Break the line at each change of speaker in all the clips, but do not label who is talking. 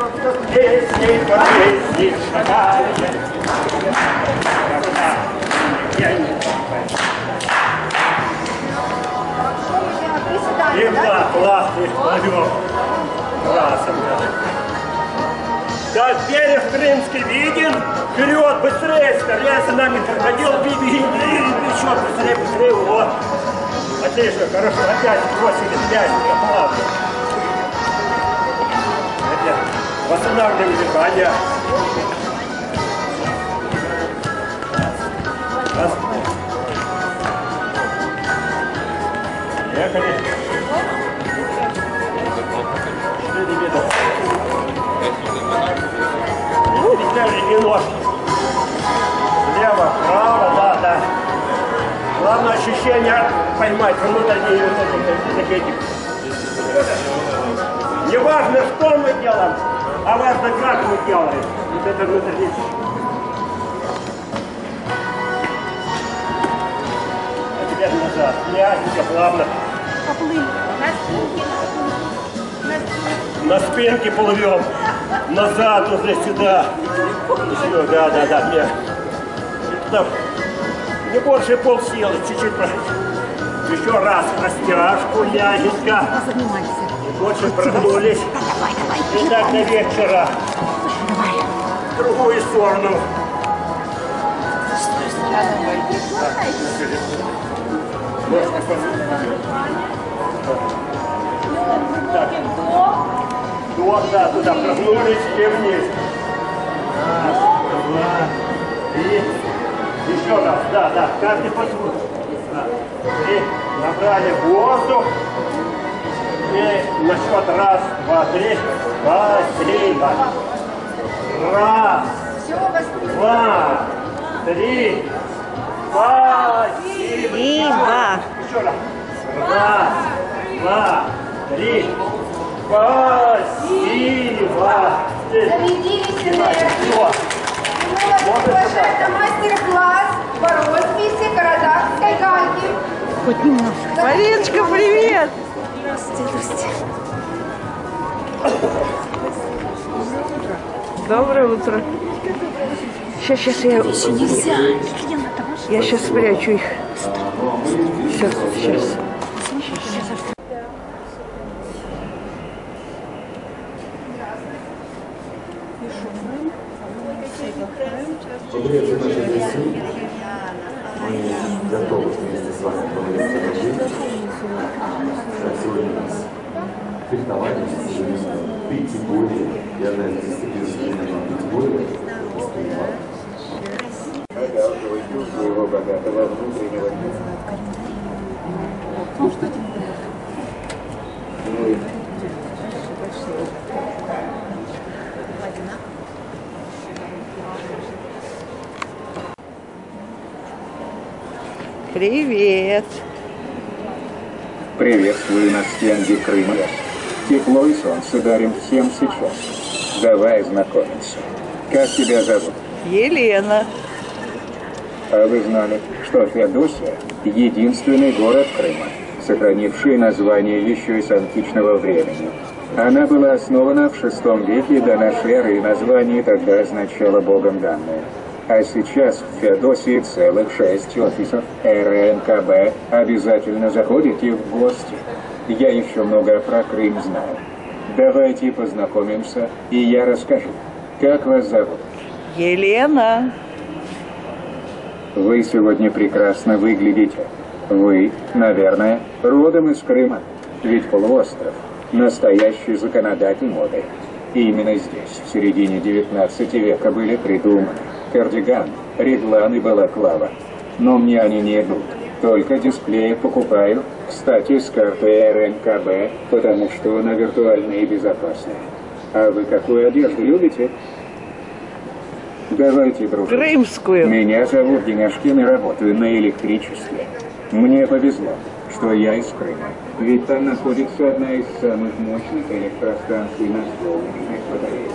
Песни, песни, шагали. И классный плывем. Классно. Да, берег крымский виден. Вперед, быстрее, скорее за нами крокодил. Беги, еще быстрее, быстрее. Вот. Отлично, хорошо. Опять бросили связь, плавно. Восстанавливаем дыхание. Раз. Ехали. 4 метра. Перетяжите ножки. Слева, право, да, да. Главное ощущение поймать внутренний энергетик. Не важно, что мы делаем, а важно, как мы делаем. Вот это внутренний. А теперь назад. Мягенько, плавно. На спинке плывем. Назад уже сюда. Еще, да, да, да. Нет. Не больше полсилы, чуть-чуть. Еще раз растяжку, мягенько. Больше прогнулись. И так до вечера. В другую сторону. Так. Вдох, да, туда прогнулись и вниз. Раз, два, три. Еще раз, да, да, каждый подход. Три. Набрали воздух. И на счет раз, два, три. Спасибо. Раз, два, три. Спасибо. Еще раз. Раз, два, три. Спасибо.
Зарядились энергией. Это мастер-класс по росписи Карадакской гальки.
Хоть немножко. Мариночка, привет!
Здравствуйте,
Доброе утро. Сейчас я...
Еще нельзя.
Я сейчас спрячу их. Сейчас.
Побриться нашей России, мы готовы вместе с вами побриться на жизнь. Как сегодня у нас фехтование, пятиборье, я знаю, дисциплина пятиборье,
Одалживайте своего богатого внутреннего мира.
Привет.
Приветствую на стенде Крыма. Тепло и солнце дарим всем сейчас. Давай знакомиться. Как тебя зовут?
Елена.
А вы знали, что Феодосия – единственный город Крыма, сохранивший название еще из античного времени. Она была основана в VI веке до нашей эры, и название тогда означало «богом данное». А сейчас в Феодосии целых 6 офисов РНКБ. Обязательно заходите в гости. Я еще много про Крым знаю. Давайте познакомимся, и я расскажу. Как вас зовут?
Елена.
Вы сегодня прекрасно выглядите. Вы, наверное, родом из Крыма. Ведь полуостров – настоящий законодатель моды. И именно здесь, в середине 19 века, были придуманы кардиган, реглан и балаклава. Но мне они не идут. Только дисплеи покупаю. Кстати, с картой РНКБ, потому что она виртуальная и безопасная. А вы какую одежду любите? Давайте дружить.
Крымскую.
Меня зовут Деняшкин и работаю на электричестве. Мне повезло, что я из Крыма. Ведь там находится одна из самых мощных электростанций на солнечных батареях.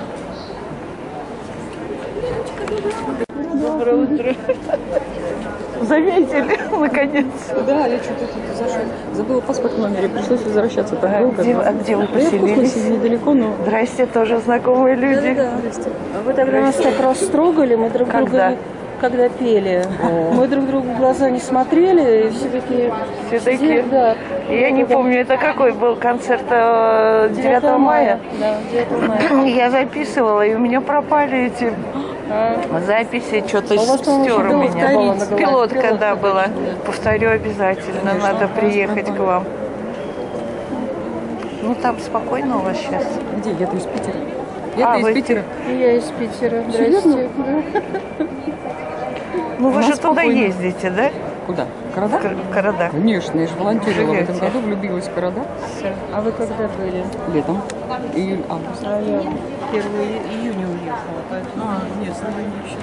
Доброе утро. Заметили, наконец.
Да, я что-то тут забыла паспорт в номере, пришлось возвращаться так долго.
А где вы
Я в
поселились?
космосе недалеко, но...
Здрасте, тоже знакомые люди.
Да, здрасте. А вы тогда нас так растрогали, мы друг друга... Когда пели, мы друг другу в глаза не смотрели, и все-таки... Да.
Я не помню, это какой был концерт 9 мая?
Да, 9 мая.
Я записывала, и у меня пропали эти записи, что-то стер у меня. Пилотка, да, была. Повторю обязательно, надо приехать к вам. Ну, там спокойно у вас сейчас.
Где? Я-то из Питера. Я-то из Питера.
Я из Питера. Здрасте.
Ну, вы же туда ездите, да?
Куда? Города?
В города.
Конечно, я же волонтерила в этом
Живете.
году, влюбилась в города.
А вы когда были?
Летом. Июль, август.
А я 1 июня уехала, поэтому нет, Словения еще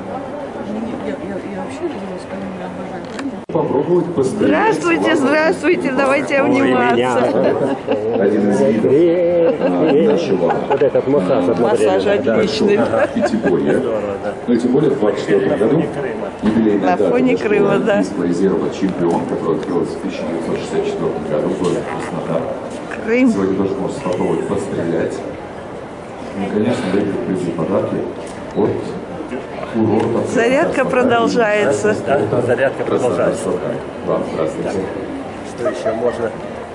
я вообще родилась, когда я обожаю Крым.
Попробовать пострелять.
Здравствуйте, здравствуйте, давайте обниматься.
Один из видов нашего
Вот этот массаж.
Массаж отличный.
пятиборья. Но тем более в 24 году юбилейная
На
дата
фоне Крыма, да.
Олимпийского резерва чемпион, который открылся в 1964 году в городе Краснодар.
Крым.
Сегодня тоже можете попробовать пострелять. Ну, конечно, дают люди подарки от курорта.
Зарядка продолжается.
Зарядка продолжается.
Вам здравствуйте.
Что еще можно?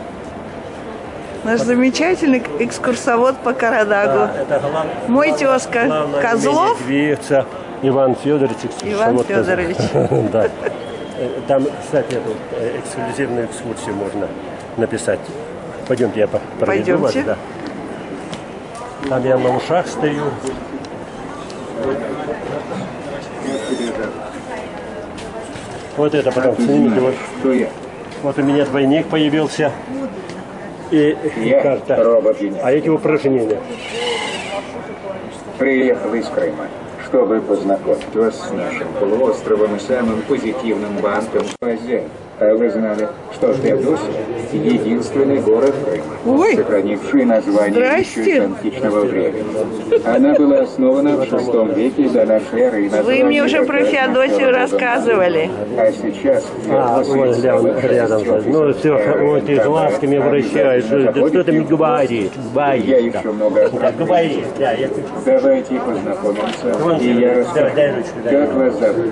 Наш замечательный экскурсовод по Карадагу.
Это
Мой тезка Козлов.
двигаться Иван Федорович.
Иван Федорович.
Да. Там, кстати, эту эксклюзивную экскурсию можно написать. Пойдемте, я проведу вас.
Пойдемте.
Да. Там я на ушах стою. Вот это потом снимите. Вот, вот у меня двойник появился. И карта. А эти упражнения.
Приехал из Крыма, чтобы познакомить вас с нашим полуостровом и самым позитивным банком в Азии. А вы знали, что Феодосия – единственный город Крыма,
Ой.
сохранивший название еще из античного времени. Она была основана в VI веке до нашей эры. и
Вы мне
название
уже про
тогда
Феодосию
означало
рассказывали.
А сейчас
Вот рядом. Ну, все, вот и глазками вращаешь. Да кто там говорит?
Я
Говорит.
еще много
Да, говорит. Да, я...
Давайте познакомимся, и я расскажу,
Дай ручку, дай.
как вас зовут.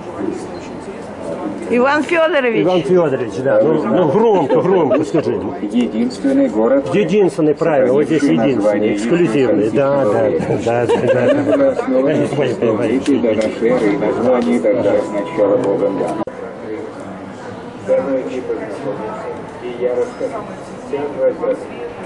Иван Федорович.
Иван Федорович, да. Ну громко скажи.
Единственный город.
Единственный, правильно, вот здесь единственный, эксклюзивный. Да.
Она была основана в VI веке до нашей эры, и название тогда означало Богом дан. Давайте познакомимся, и я расскажу, как вас зовут.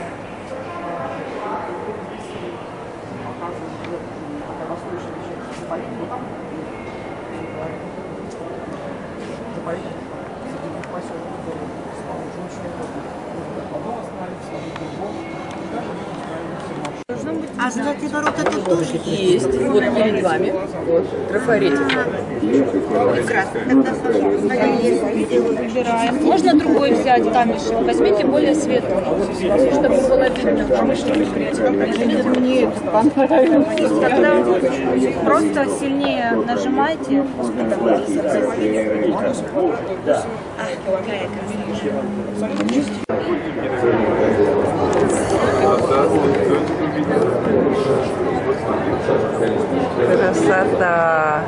А золотые ворота тут тоже есть. Вот перед вами. Вот, трафаретик.
Выбираем. Можно другой взять камешек. Возьмите более светлый, чтобы было видно. Мне это понравилось. Тогда просто сильнее нажимайте.
Красота.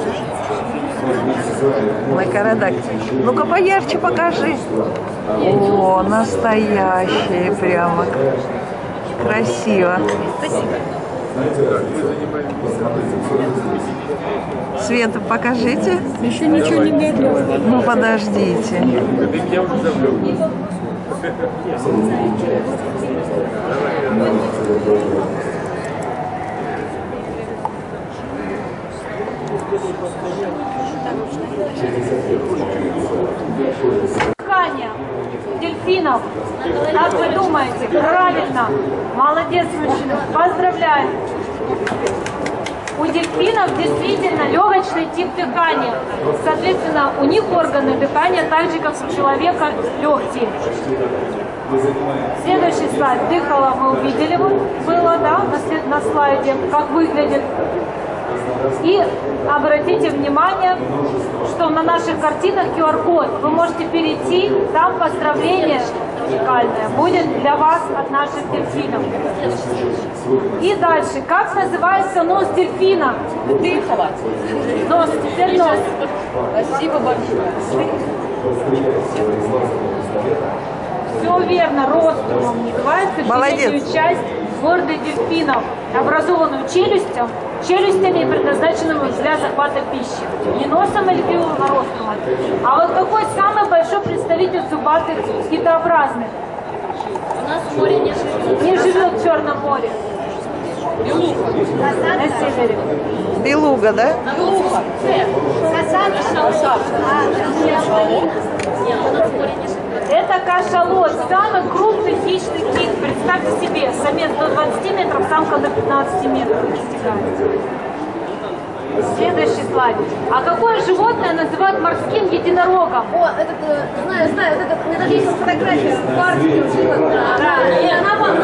На Карадаг. Ну-ка поярче покажи. О, настоящие прямо. Красиво. Света, покажите.
Еще ничего не готово.
Ну, подождите.
Дыхание дельфинов. Как вы думаете? Правильно. Молодец, мужчина. Поздравляю. У дельфинов действительно легочный тип дыхания. Соответственно, у них органы дыхания так же, как у человека, легкие. Следующий слайд. Дыхало мы увидели, вот было, да, на слайде, как выглядит. И обратите внимание, что на наших картинах QR-код. Вы можете перейти, там поздравление уникальное будет для вас от наших дельфинов. И дальше. Как называется нос дельфина? Нос, теперь нос.
Спасибо большое.
Все верно, рострумом называется переднюю часть морды дельфинов, образованную челюстями, предназначенными для захвата пищи. Не носом или клювом, а рострумом. А вот какой самый большой представитель зубатых китообразных?
У нас в море не живет.
Не живет в Черном море.
Белуга.
На севере.
Белуга, да?
Белуга. Нет, у нас в море не живет.
Это кашалот, самый крупный хищный кит. Представьте себе, самец до 20 метров, самка до 15 метров достигает. Следующий слайд. А какое животное называют морским единорогом?
О, этот, знаю, этот, у меня даже есть фотография в парке. Она вам,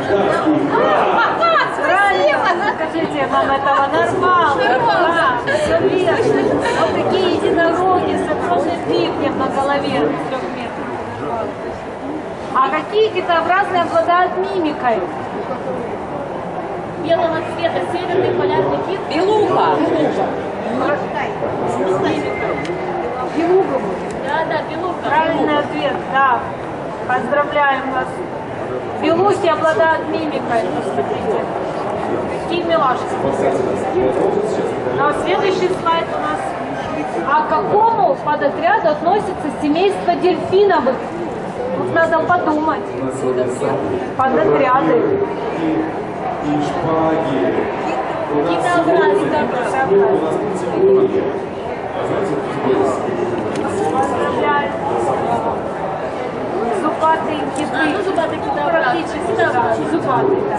Скажите, вам этого нормально? Да, все верно. Вот такие единороги с огромным пикнем на голове 3 метров. А какие китообразные обладают мимикой?
белого цвета, северный полярный кит.
Белуга.
Белуга.
Да, белуга.
Правильный ответ, да. Поздравляем вас. Белухи обладают мимикой. Посмотрите. Какие милашки. А следующий слайд у нас. А к какому подотряду относится семейство дельфиновых? Тут надо подумать. Подотряды. Поздравляю. Зубатые киты.
Зубатые киты.
Практически, да. Зубатые, да.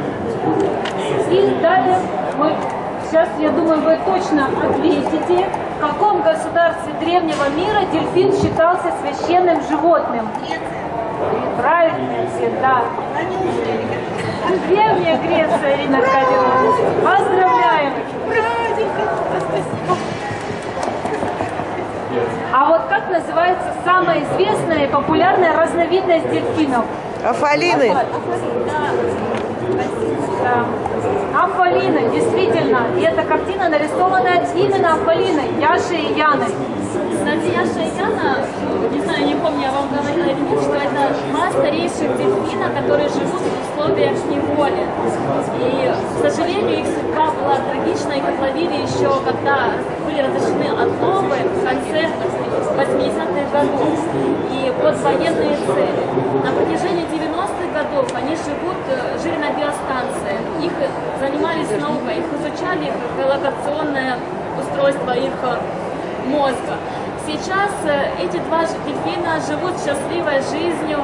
И далее мы, сейчас, я думаю, вы точно ответите, в каком государстве древнего мира дельфин считался священным животным? Правильный ответ, да. Древняя Греция, Ирина Аркадьевна. Поздравляем. А вот как называется самая известная и популярная разновидность дельфинов?
Афалины.
Да. Афалины, действительно. И эта картина нарисована именно Афалиной, Яшей и Яной.
Кстати, Яша и Яна, не знаю, не помню, я вам говорила или нет, что это два старейших дельфина, которые живут в условиях неволи. И, к сожалению, их судьба была трагична, их отловили еще, когда были разрешены отловы в конце 80-х годов и под военные цели. На протяжении 90-х годов они жили на биостанции, их занимались наукой, их изучали, их локационное устройство их мозга. Сейчас эти два дельфина живут счастливой жизнью,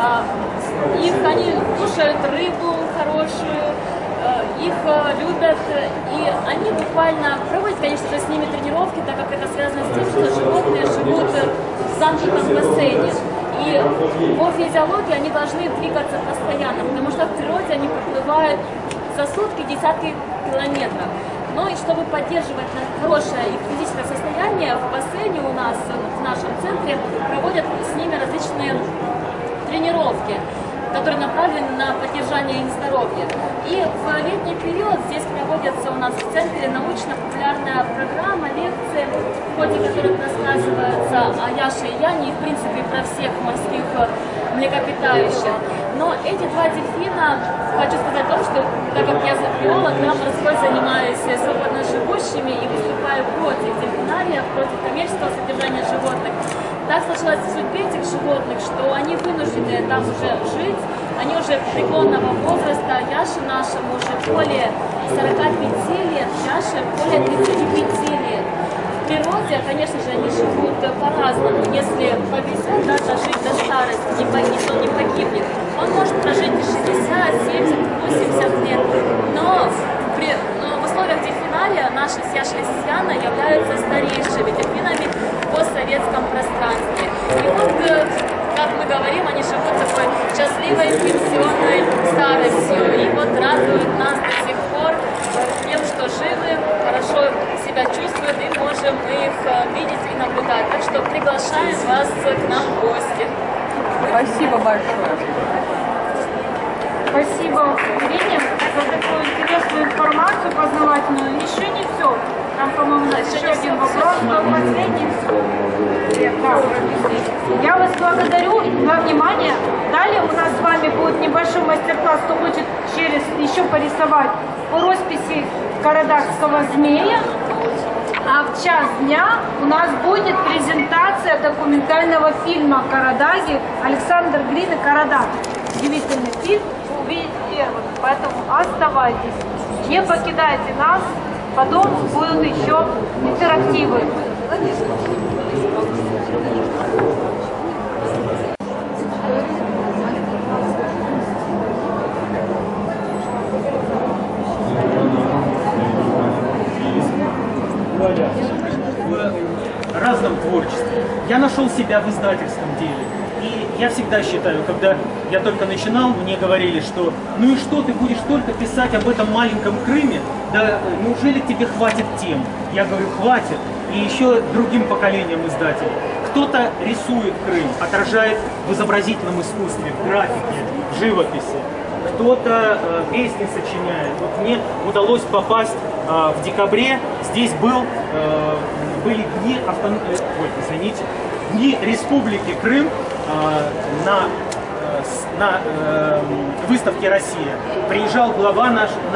они кушают рыбу хорошую, их любят, и они буквально проводят, конечно же, с ними тренировки, так как это связано с тем, что животные живут в замкнутом бассейне. И по физиологии они должны двигаться постоянно, потому что в природе они проплывают за сутки десятки километров. Но и чтобы поддерживать хорошее физическое состояние, в бассейне у нас, в нашем центре, проводят с ними различные тренировки, которые направлены на поддержание их здоровья. И в летний период здесь проводится у нас в центре научно-популярная программа, лекции, в ходе которых рассказывается о Яше и Яне и, в принципе, про всех морских млекопитающих. Но эти два дельфина, хочу сказать то, что, так как я биолог, я морской занимаюсь свободно живущими и выступаю против дельфинария, против коммерческого содержания животных. Так сложилось в судьбе этих животных, что они вынуждены там уже жить, они уже преклонного возраста, Яше нашему уже более 45 лет, Яше более 35 лет. В природе, конечно же, они живут по-разному. Если повезет, да, дожить до старости, он не погибнет. Он может прожить 60, 70, 80 лет. Но в условиях дельфинария наши с Яшей и Яной являются старейшими дельфинами в постсоветском пространстве. И вот, как мы говорим, они живут такой счастливой пенсионной старостью. И вот радуют нас до сих пор тем, что живы, хорошо что приглашаем вас к нам в гости.
Спасибо большое.
Спасибо, Ирине, за такую интересную информацию познавательную. Еще не все. Там, по-моему, еще один вопрос, но последний. Я вас благодарю за внимание. Далее у нас с вами будет небольшой мастер-класс, кто хочет еще порисовать по росписи карадахского змея. А в час дня у нас будет презентация документального фильма «Карадаги» Александр Грин и «Карадаг». Удивительный фильм, увидите первым, поэтому оставайтесь, не покидайте нас, потом будут еще интерактивы.
Разном творчестве. Я нашел себя в издательском деле. И я всегда считаю, когда я только начинал, мне говорили, что ну и что, ты будешь только писать об этом маленьком Крыме? Да неужели тебе хватит тем? Я говорю, хватит. И еще другим поколениям издателей. Кто-то рисует Крым, отражает в изобразительном искусстве, в графике, в живописи. Кто-то песни сочиняет. Вот мне удалось попасть в декабре. Здесь были дни Республики Крым на выставке «Россия». Приезжал глава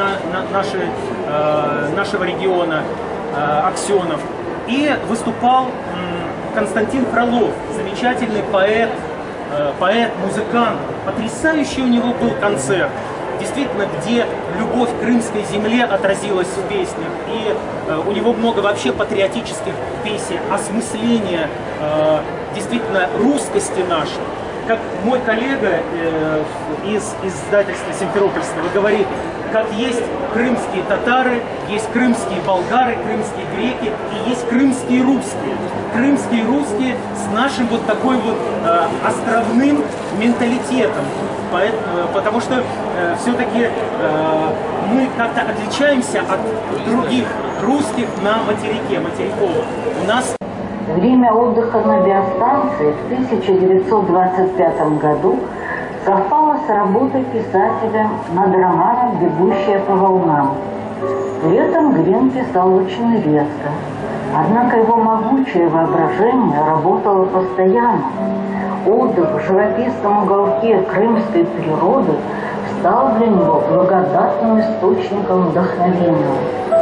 нашего региона Аксенов. И выступал Константин Фролов, замечательный поэт, музыкант. Потрясающий у него был концерт. Действительно, где любовь к крымской земле отразилась в песнях. И у него много вообще патриотических песен, осмысления действительно русскости нашей. Как мой коллега из издательства Симферопольского говорит, как есть крымские татары, есть крымские болгары, крымские греки и есть крымские русские. Крымские русские с нашим вот такой вот островным менталитетом. Потому что все-таки мы как-то отличаемся от других русских на материке, материковых. У нас
время отдыха на биостанции в 1925 году совпало с работой писателя над романом «Бегущая по волнам». Летом Грин писал очень редко, однако его могучее воображение работало постоянно. Отдых в живописном уголке крымской природы стал для него благодатным источником вдохновения.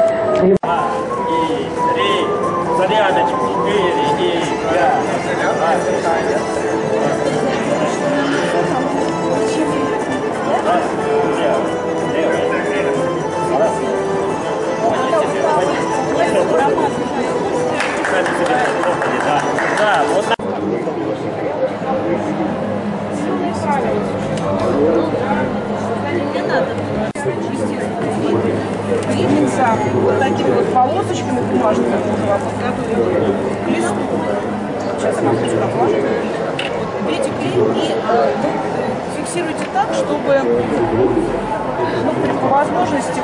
Зарядочку, 4, 5. Да, вот так.
Нельзя вот такими вот полосочками бумажными подготовить к листу. Сейчас она будет положена. Берите клей и фиксируйте так, чтобы по возможности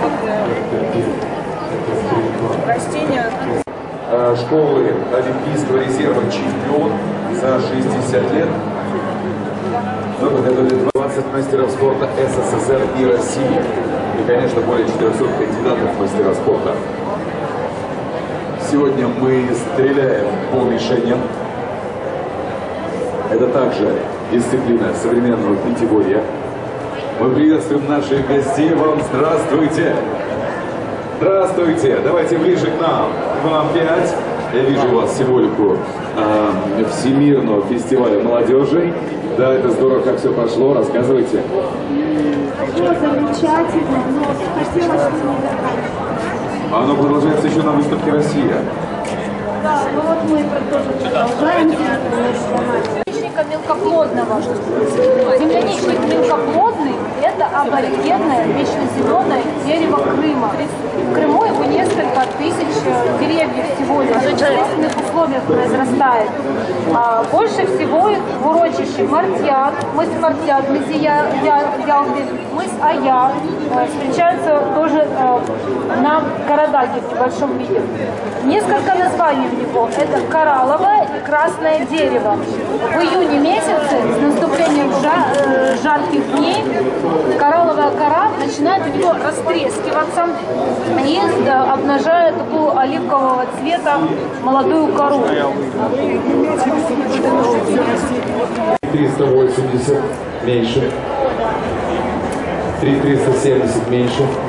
растения.
Школы Олимпийского резерва чемпион за 60 лет. Мы подготовили 20 мастеров спорта СССР и России. И, конечно, более 400 кандидатов в мастера спорта. Сегодня мы стреляем по мишеням. Это также дисциплина современного пятиборья. Мы приветствуем наших гостей. Вам здравствуйте! Здравствуйте! Давайте ближе к нам. Вам 5. Я вижу у вас символику Всемирного фестиваля молодежи. Да, это здорово, как все прошло. Рассказывайте.
Прошло замечательно, но хотелось не.
Оно продолжается еще на выставке «Россия».
Да, ну вот мы тоже продолжаем.
Земляничника мелкоплодного. Земляничник мелкоплодный – это аборигенное, вечно зеленое дерево Крыма. В Крыму его несколько тысяч деревьев всего лишь. В естественных условиях произрастает. Больше всего их в урочище Мартьян, мыс Мартьян, мыс Ялды, мыс Аяр,
встречается тоже на Карадаге в небольшом виде. Несколько названий у него. Это коралловое и красное дерево. В июне месяце, с наступлением жарких дней, коралловая кора начинает у него растрескиваться и обнажает такую оливкового цвета молодую кору.
380 меньше, 370 меньше.